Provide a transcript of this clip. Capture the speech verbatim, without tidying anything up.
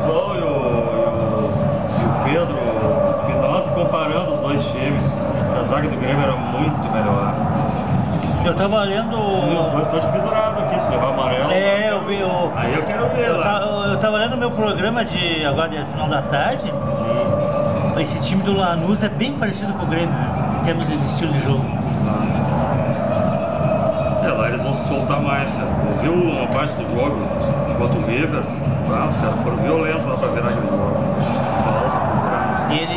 Sol e o, e o, e o Pedro Espinosa comparando os dois times. A zaga do Grêmio era muito melhor. Eu tava lendo. E os dois estão de pendurado aqui, se levar amarelo. É, eu vi o. Aí eu quero ver Eu, lá. ta, eu, eu tava lendo o meu programa de agora de final da tarde. Hum. Esse time do Lanús é bem parecido com o Grêmio, né, em termos de estilo de jogo. É, lá eles vão se soltar mais, cara. Eu vi uma parte do jogo enquanto o River, ah, os caras foram violentos lá pra virar aquele jogo. Falta por trás. E ele